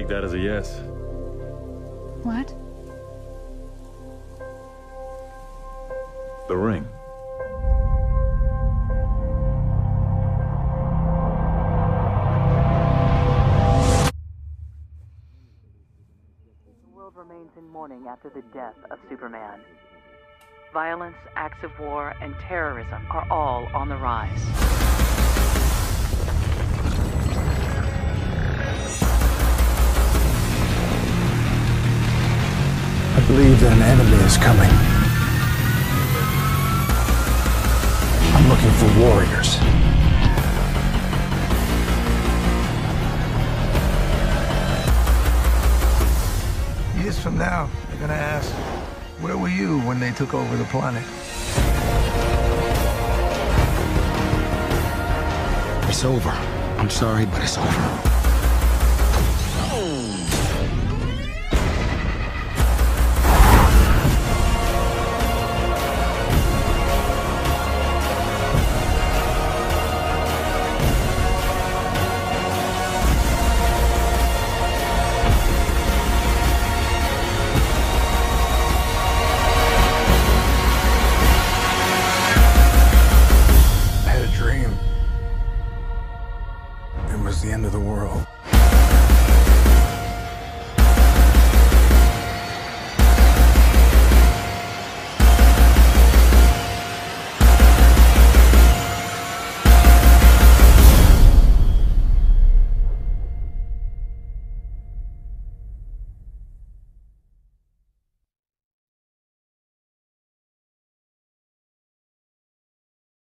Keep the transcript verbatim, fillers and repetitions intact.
take that as a yes. What? The ring. The world remains in mourning after the death of Superman. Violence, acts of war, and terrorism are all on the rise. I believe that an enemy is coming. I'm looking for warriors. Years from now, they're gonna ask, where were you when they took over the planet? It's over. I'm sorry, but it's over.